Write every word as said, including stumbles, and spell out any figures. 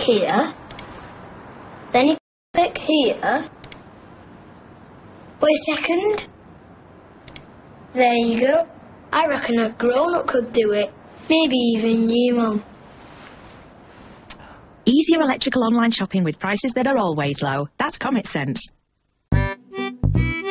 here, then you click here. Wait a second. There you go. I reckon a grown-up could do it. Maybe even you, Mum. Easier electrical online shopping with prices that are always low. That's Comet Sense.